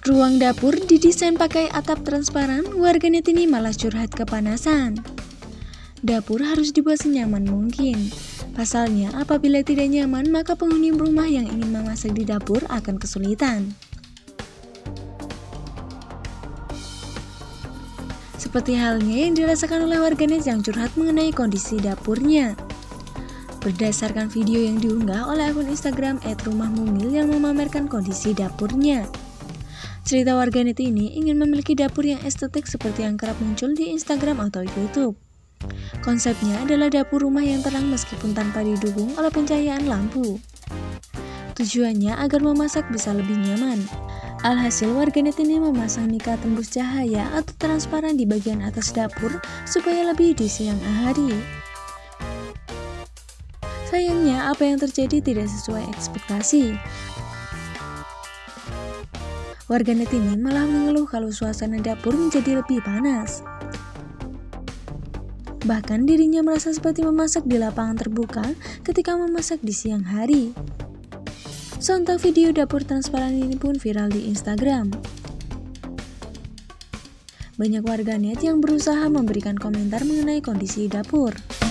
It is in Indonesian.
Ruang dapur didesain pakai atap transparan, warganet ini malah curhat kepanasan. Dapur harus dibuat senyaman mungkin. Pasalnya, apabila tidak nyaman, maka penghuni rumah yang ingin memasak di dapur akan kesulitan. Seperti halnya yang dirasakan oleh warganet yang curhat mengenai kondisi dapurnya. Berdasarkan video yang diunggah oleh akun Instagram @rumahmumil yang memamerkan kondisi dapurnya. Cerita warganet ini ingin memiliki dapur yang estetik seperti yang kerap muncul di Instagram atau YouTube. Konsepnya adalah dapur rumah yang terang meskipun tanpa didukung oleh pencahayaan lampu. Tujuannya agar memasak bisa lebih nyaman. Alhasil warganet ini memasang mika tembus cahaya atau transparan di bagian atas dapur supaya lebih di siang hari. Sayangnya apa yang terjadi tidak sesuai ekspektasi. Warganet ini malah mengeluh kalau suasana dapur menjadi lebih panas. Bahkan dirinya merasa seperti memasak di lapangan terbuka ketika memasak di siang hari. Sontak video dapur transparan ini pun viral di Instagram. Banyak warganet yang berusaha memberikan komentar mengenai kondisi dapur.